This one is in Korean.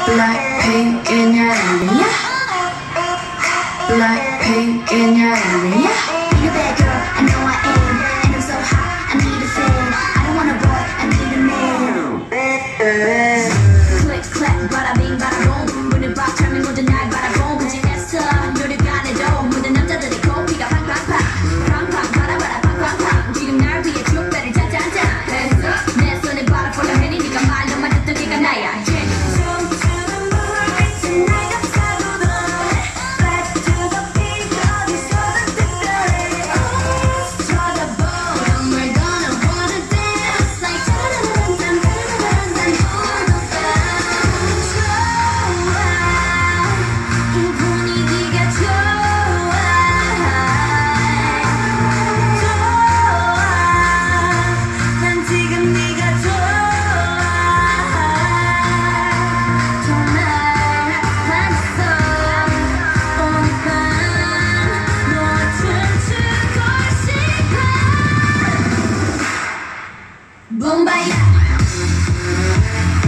Blackpink in your area. Blackpink in your area. Be a bad girl, I know I am. And I'm so hot, I need a fan. I don't want a boy, I need a man. Click, clap, bada bing, bada boom. 문을 봐, charming 모든 날 바라본 그지했어. 노력 안 해도 모든 남자들의 코피가 팡팡팡. 팡팡, 바라바라, 팡팡팡. 지금 날 위해 축배를 짠짠짠 했어. 내 손에 바라 폴라 해니 네가 말로만 듣던 걔가 나야. Boom, bye.